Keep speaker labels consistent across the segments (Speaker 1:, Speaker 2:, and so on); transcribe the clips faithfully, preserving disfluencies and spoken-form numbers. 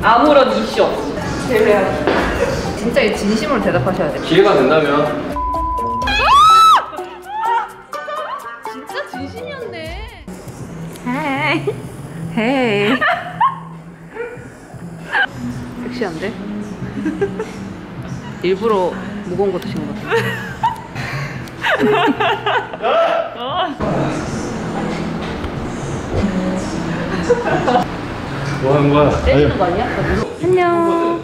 Speaker 1: 아무런 이슈 없이 제외하기.
Speaker 2: 진짜 이 진심으로 대답하셔야 돼.
Speaker 3: 기회가 된다면.
Speaker 2: 진짜 진심이었네. 헤이 헤이. 섹시한데? 일부러 무거운 거 드신 것 같아.
Speaker 3: 뭐 하는 거야?
Speaker 2: 때리는 거 아니야? 안녕.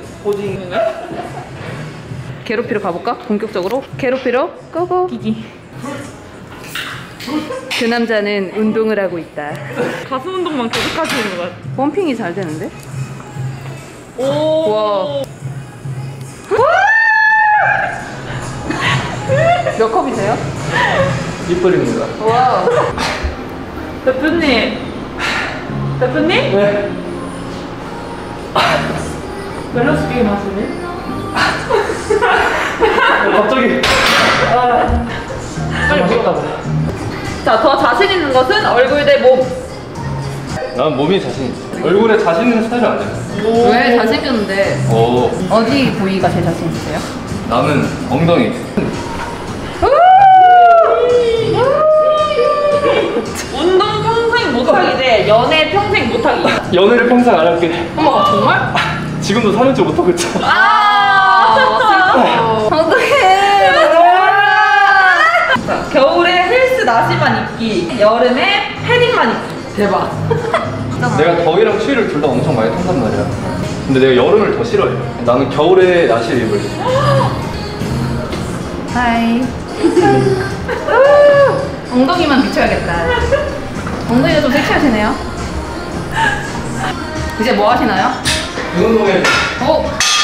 Speaker 2: 괴롭히러 가볼까? 본격적으로? 괴롭히러 고고.
Speaker 1: 기기.
Speaker 2: 그 남자는 운동을 하고 있다.
Speaker 1: 가슴 운동만 계속 하시는 것 같아.
Speaker 2: 펌핑이 잘 되는데?
Speaker 1: 오.
Speaker 2: 와. 몇 컵이세요?
Speaker 3: 이빨입니다.
Speaker 2: 와우.
Speaker 1: 대표님. 대표님?
Speaker 3: 네.
Speaker 1: 밸런스 게임 하시네?
Speaker 3: 갑자기. 아. 빨리 먹었다.
Speaker 1: 자, 더 자신 있는 것은 얼굴 대 몸.
Speaker 3: 난 몸이 자신 있어. 얼굴에 자신 있는 스타일은 아니야.
Speaker 2: 왜 잘생겼는데
Speaker 3: 오.
Speaker 2: 어디 부위가 제일 자신 있으세요?
Speaker 3: 나는 엉덩이.
Speaker 1: 운동 평생 못하기 대 연애 평생 못하기.
Speaker 3: 연애를 평생 안 할게.
Speaker 2: 어머 정말?
Speaker 3: 지금도 사는 줄 못하고 있잖아.
Speaker 2: 아 어떡해.
Speaker 1: 자, 겨울에 헬스 나시만 입기, 여름에 패딩만 입기.
Speaker 2: 대박.
Speaker 3: 내가 더위랑 추위를 둘 다 엄청 많이 탄단 말이야. 근데 내가 여름을 더 싫어해. 나는 겨울에 나시를 입을래.
Speaker 2: 하이. 엉덩이만 비춰야겠다. 엉덩이가 좀 섹시하시네요. 이제 뭐 하시나요?
Speaker 3: 운동회.
Speaker 2: 오!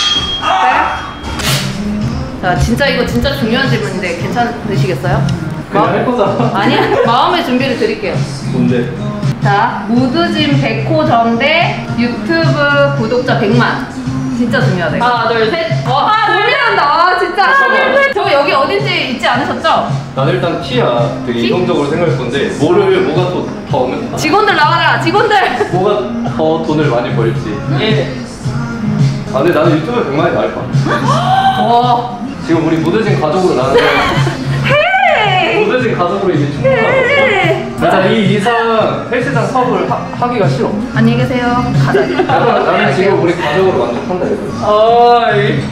Speaker 2: 네? 자, 진짜 이거 진짜 중요한 질문인데 괜찮으시겠어요?
Speaker 3: 그냥 할 거잖아.
Speaker 2: 아니야, 마음의 준비를 드릴게요.
Speaker 3: 뭔데?
Speaker 2: 자, 무드짐 백 호 전 대 유튜브 구독자 백만. 진짜 중요하다. 이거.
Speaker 1: 하나, 둘, 셋.
Speaker 2: 와, 고민한다. 아, 진짜. 하나, 둘, 셋. 저 여기 어딘지 잊지 않으셨죠?
Speaker 3: 나는 일단 T야. 되게
Speaker 2: T?
Speaker 3: 이성적으로 생각할 건데 뭐를 뭐가 더, 더 오면
Speaker 2: 직원들 나와라, 직원들.
Speaker 3: 뭐가 더 돈을 많이 벌지.
Speaker 1: 예.
Speaker 3: 아 근데 나는 유튜브 백만이 나을 것 같아.
Speaker 2: 와.
Speaker 3: 지금 우리 무드진 가족으로 나는 무드진 가족으로 이제 충분하고. 나 이 이상 헬스장 사업을 하, 하기가 싫어.
Speaker 2: 안녕히 계세요. 가자.
Speaker 3: 나는, 나는 지금 우리 가족으로 만족한다 이거.
Speaker 1: 어이.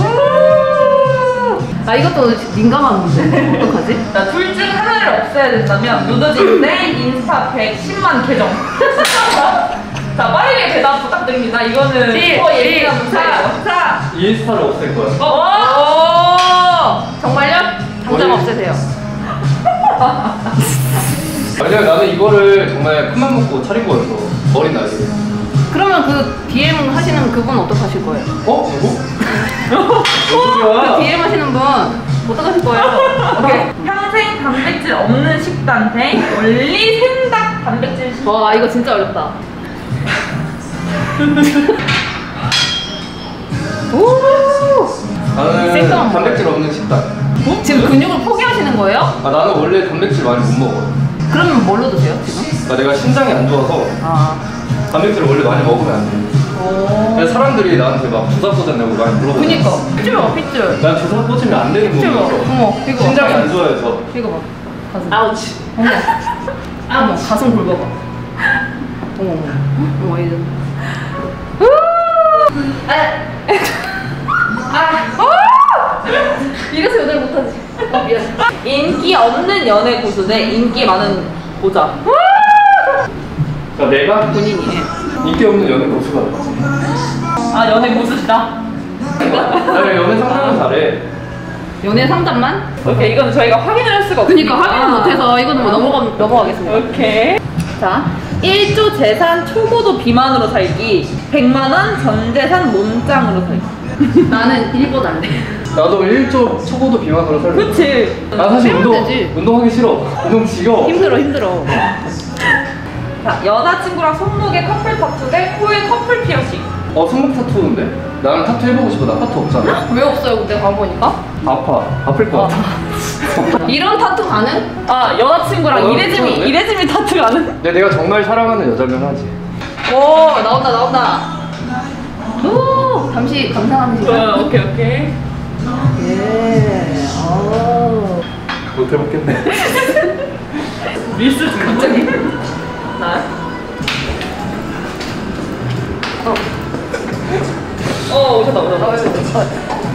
Speaker 2: 아, 이것도 민감한 문제. 어떡하지?
Speaker 1: 자, 둘 중 하나를 없애야 된다면 무더짐 대 인스타 백십만 계정. 자, 빠르게 대답 부탁드립니다. 이거는
Speaker 2: 일,
Speaker 1: 더
Speaker 2: 일,
Speaker 1: 예민한 문제예요.
Speaker 2: 사.
Speaker 3: 인스타를 없앨 거야.
Speaker 1: 어?
Speaker 2: 오! 정말요? 당장
Speaker 3: 머리-
Speaker 2: 없애세요.
Speaker 3: 왜냐면 나는 이거를 정말 큰맘 먹고 차린 거였어. 어린 나이에.
Speaker 2: 그러면 그 디엠 하시는 그분 어떡하실 거예요?
Speaker 3: 어? 누구?
Speaker 2: 그
Speaker 3: 누구야?
Speaker 2: 디엠 하시는 분 어떡하실 거예요? 오케이.
Speaker 1: 평생 단백질 없는 식단 대 원리 생닭 단백질 식단.
Speaker 2: 와, 이거 진짜 어렵다. 오!
Speaker 3: 나는
Speaker 2: 생각한
Speaker 3: 단백질 없는 식단.
Speaker 2: 어? 지금 근육을 포기하시는 거예요?
Speaker 3: 아 나는 원래 단백질 많이 못 먹어.
Speaker 2: 그러면 뭘로 드세요, 지금?
Speaker 3: 나 내가 신장이 안 좋아서
Speaker 2: 아.
Speaker 3: 단백질을 원래 많이 먹으면 안 돼.
Speaker 2: 오.
Speaker 3: 그래서 사람들이 나한테 막 주사 꽂았냐고 많이 물어보고.
Speaker 2: 그니까. 핏줄 봐, 핏줄.
Speaker 3: 난 주사 꽂으면 안 되는
Speaker 2: 핏줄 봐.
Speaker 3: 거야.
Speaker 2: 어머, 이거 봐.
Speaker 3: 신장이 안 좋아해서.
Speaker 2: 이거 봐. 가슴.
Speaker 1: 아우치.
Speaker 2: 어머. 어머, 가슴 굴봐봐. 어머, 어머. 어머, 이거. 이래서 연애를 못하지. 아, 미안.
Speaker 1: 인기 없는 연애 고수 대 인기 많은 보자.
Speaker 3: 그러니까 내가
Speaker 2: 본인이 해.
Speaker 3: 인기 없는 연애 고수가 나지.
Speaker 1: 아, 연애 고수시다.
Speaker 3: 내가 연애 상담을 잘해.
Speaker 2: 연애 상담만?
Speaker 1: 오케이, 이거는 저희가 확인을 할 수가 없으니까.
Speaker 2: 그니까 확인을 못해서 이거는 뭐 넘어가, 넘어가겠습니다.
Speaker 1: 오케이. 자, 일 조 재산 초고도 비만으로 살기, 백만 원 전 재산 몸짱으로 살기.
Speaker 2: 나는 일본 안 돼.
Speaker 3: 나도 일 조 초고도 비만으로 살래.
Speaker 1: 그치?
Speaker 3: 나 사실
Speaker 2: 빼면
Speaker 3: 운동,
Speaker 2: 되지.
Speaker 3: 운동하기 싫어. 운동 지겨워.
Speaker 2: 힘들어, 힘들어.
Speaker 1: 자, 여자친구랑 손목에 커플 타투 대 코에 커플 피어싱.
Speaker 3: 어, 손목 타투인데? 나는 타투 해보고 싶어. 나 타투 없잖아.
Speaker 2: 왜 없어요, 근데 가보니까?
Speaker 3: 아파. 아플 것 같아.
Speaker 2: 이런 타투 가능?
Speaker 1: 아, 여자친구랑
Speaker 3: 어,
Speaker 1: 이레즈미,
Speaker 3: 그러네.
Speaker 1: 이레즈미 타투 가는?
Speaker 3: 근데 내가 정말 사랑하는 여자면 하지.
Speaker 2: 오, 나온다, 나온다. 오, 잠시 감상하는
Speaker 1: 어,
Speaker 2: 시간.
Speaker 1: 오케이 오케이.
Speaker 2: 예. 오.
Speaker 3: 못 해먹겠네.
Speaker 1: 밀수 중 갑자기. 나. 어. 어 오셨다 오셨다.
Speaker 2: 어,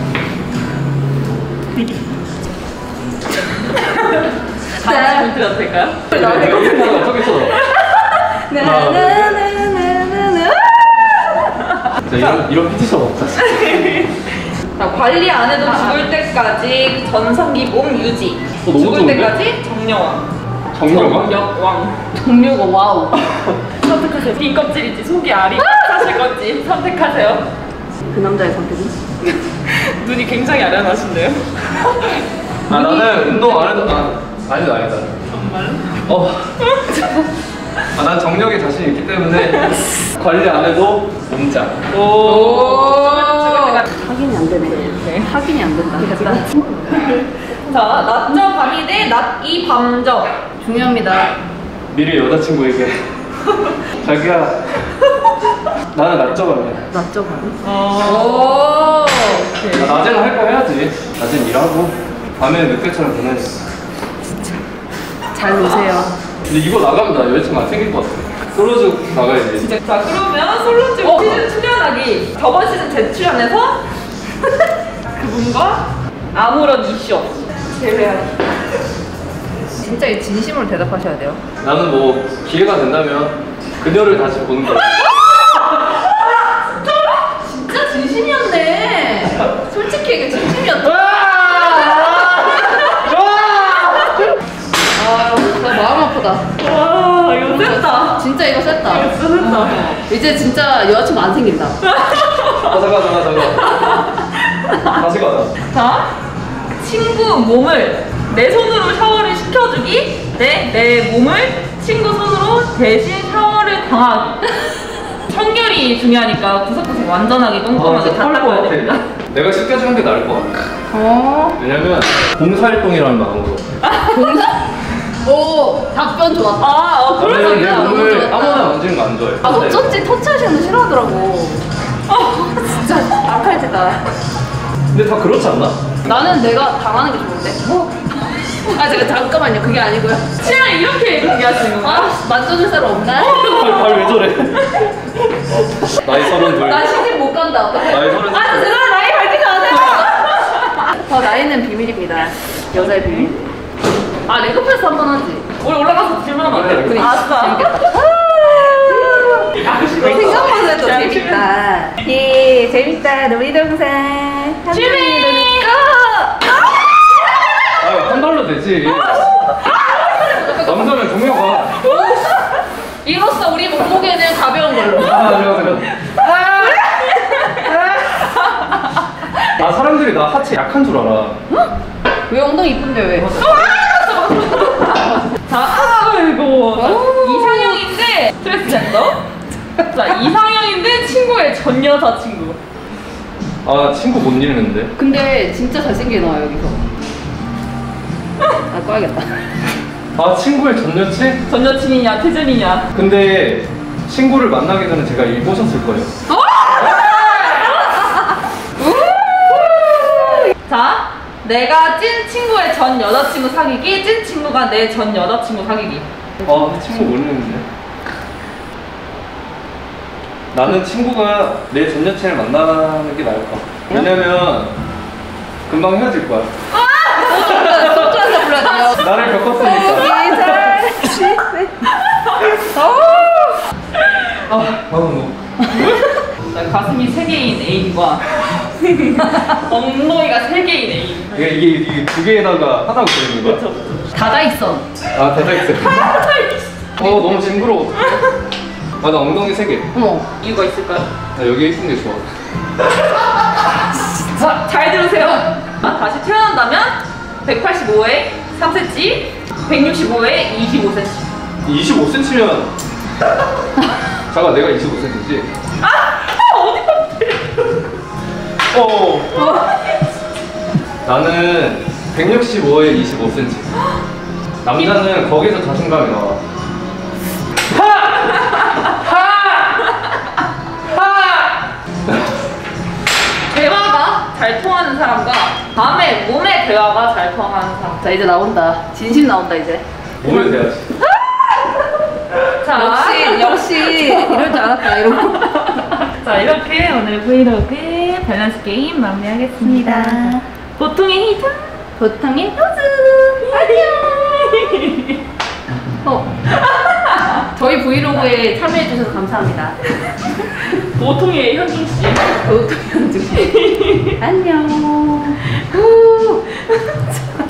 Speaker 1: 다시 멘트 가도 될까요?
Speaker 3: 여기서 저기 있어.
Speaker 2: 나나나나나나.
Speaker 3: 자, 이런 이런 피티션 없다.
Speaker 1: 자, 관리 안 해도 죽을 때까지 전성기 몸 유지.
Speaker 3: 어, 너무
Speaker 1: 죽을
Speaker 3: 좋은데?
Speaker 1: 때까지 정려왕.
Speaker 3: 정령아?
Speaker 1: 역왕.
Speaker 2: 동료가 와우.
Speaker 1: 선택하세요. 빈 껍질인지 속이 알이 사실 건지 선택하세요.
Speaker 2: 그 남자의 선택은?
Speaker 1: 눈이 굉장히 아련하신데요?
Speaker 3: 아 나는 운동 안 해도 아 아니다 아니다.
Speaker 1: 정말?
Speaker 3: 어. 아, 난 정력에 자신 있기 때문에 관리 안 해도 몸짱.
Speaker 1: 오.
Speaker 2: 확인이 안 되네. 확인이 안 된다.
Speaker 1: 자, 낮저 밤이 대 낮이 밤저.
Speaker 2: 중요합니다.
Speaker 3: 미리 여자친구에게 자기야 나는 낮저밤이야.
Speaker 2: 맞죠, 바로?
Speaker 1: 오. 오케이.
Speaker 3: 아, 낮에는 할 거 해야지. 낮엔 일하고 밤에는 늦게처럼 보내지.
Speaker 2: 잘 노세요.
Speaker 3: 근데 이거 나가면 나 여자친구 안 생길 것 같아. 솔로즈 나가야지.
Speaker 1: 진짜. 자, 그러면 솔로집
Speaker 2: 어.
Speaker 1: 시즌 출연하기. 저번 시즌 재출연해서 그분과 아무런 이슈 없이 제외하기.
Speaker 2: 진짜 이 진심으로 대답하셔야 돼요.
Speaker 3: 나는 뭐 기회가 된다면 그녀를 다시 보는 거야.
Speaker 2: 진짜 진심이었네. 솔직히 이게 진심이었다. 아, 나 마음 아프다.
Speaker 1: 와, 이거 셌다.
Speaker 2: 진짜 이거 셌다.
Speaker 1: 이거 셌다.
Speaker 2: 이제 진짜 여자친구 안 생긴다.
Speaker 3: 아 잠깐 잠깐 잠깐. 다시 가자.
Speaker 1: 자, 친구 몸을 내 손으로 샤워를 시켜주기 대 내 몸을 친구 손으로 대신 샤워를 당하기. 청결이 중요하니까 구석구석 완전하게 꼼꼼하게 다 닦아야 됩니다.
Speaker 3: 내가 씻겨주는 게 나을 것 같아.
Speaker 2: 어.
Speaker 3: 왜냐면 봉사활동이라는 마음으로.
Speaker 2: 오, 답변 좋았다.
Speaker 1: 아, 어, 그럴 수
Speaker 3: 나는 내
Speaker 1: 있다.
Speaker 2: 너무
Speaker 3: 몸을
Speaker 2: 좋았다.
Speaker 3: 아무나 만지는 거 안 좋아해.
Speaker 2: 아, 어쩐지 터치하시는 거 싫어하더라고. 아, 진짜 악할지다.
Speaker 3: 근데 다 그렇지 않나?
Speaker 2: 나는 내가 당하는 게 좋은데? 뭐? 아, 제가 잠깐만요. 그게 아니고요.
Speaker 1: 취향 이렇게 얘기하시는 건가요?
Speaker 2: 아, 만져줄 사람 없나?
Speaker 3: 발 왜 저래? 나이 서른 둘.
Speaker 2: 나 시집 못 간다. 어떡해?
Speaker 3: 나이 서른
Speaker 2: 아,
Speaker 3: 둘.
Speaker 2: 제가 나이 밝히지 마세요. 저 나이는 비밀입니다. 여자의 비밀. 아, 레고패스 한 번 하지.
Speaker 1: 우리 올라가서 질문하면 안 돼요?
Speaker 3: 그래.
Speaker 1: 아싸.
Speaker 2: 재밌겠다. 생각만 해도 재밌다. 예, 재밌다. 우리 동생.
Speaker 1: 취미!
Speaker 3: 아, 한 발로 되지. 남자면 동료가.
Speaker 2: 이로써 우리 몸무게는 가벼운 걸로.
Speaker 3: 아, 잠깐 잠깐. 아, 사람들이 나 하체 약한 줄 알아.
Speaker 2: 왜 엉덩이 이쁜데 왜?
Speaker 1: 자, 아이고. 이상형인데 트랜스젠더. 자, 이상형인데 친구의 전 여자친구.
Speaker 3: 아, 친구 못 잃는데.
Speaker 2: 근데 진짜 잘생기게 나와 여기서. 아, 꺼야겠다.
Speaker 3: 아, 친구의 전 여친?
Speaker 1: 전 여친이냐, 태전이냐.
Speaker 3: 근데 친구를 만나기 전에 제가 일 보셨을 거예요.
Speaker 1: 자, 내가 찐 친구의 전 여자친구 사귀기, 찐 친구가 내 전 여자친구 사귀기.
Speaker 3: 아, 친구 못 잃는데. 나는 친구가 내 전 여친을 만나는 게 나을 것 같아. 왜냐면 금방 헤어질 거야.
Speaker 2: 소주한잔 불러야 돼요.
Speaker 3: 나를 겪었으니까. 아, 너무.
Speaker 1: 자, 가슴이 세 개인 애인과 엉덩이가 세 개인 애인.
Speaker 3: 이게, 이게, 이게 두 개에다가 하나가 들어있는 거야?
Speaker 1: 그렇죠, 그렇죠.
Speaker 2: 다다익선.
Speaker 3: 아, 대단했어. 어, 너무 징그러워. 아, 나 엉덩이 세 개.
Speaker 2: 어머.
Speaker 1: 이유가 있을까요?
Speaker 3: 나 여기에 있는 게 좋아.
Speaker 1: 자, 잘 들으세요. 아, 다시 태어난다면 백팔십오에 삼 센티미터, 백육십오에 이십오 센티미터.
Speaker 3: 이십오 센티미터면 잠깐 내가 이십오 센티미터지?
Speaker 1: 아! 어디 갔지?
Speaker 3: 어. 나는 백육십오에 이십오 센티미터. 남자는 거기서 자신감이 나와. 하! 하! 하!
Speaker 1: 사람과 밤에 몸의 대화가 잘 통하는 사람.
Speaker 2: 자 이제 나온다. 진심 나온다 이제.
Speaker 3: 몸에 대하지.
Speaker 1: 자,
Speaker 2: 역시 역시 이럴 줄 알았다 이러고.
Speaker 1: 자 이렇게 오늘 브이로그 밸런스 게임 마무리하겠습니다. 보통의 희자,
Speaker 2: 보통의 효즈. 안녕. 어. 저희 브이로그에 참여해주셔서 감사합니다.
Speaker 1: 보통의 현진 씨.
Speaker 2: 보통의 효즈. 안녕. 후.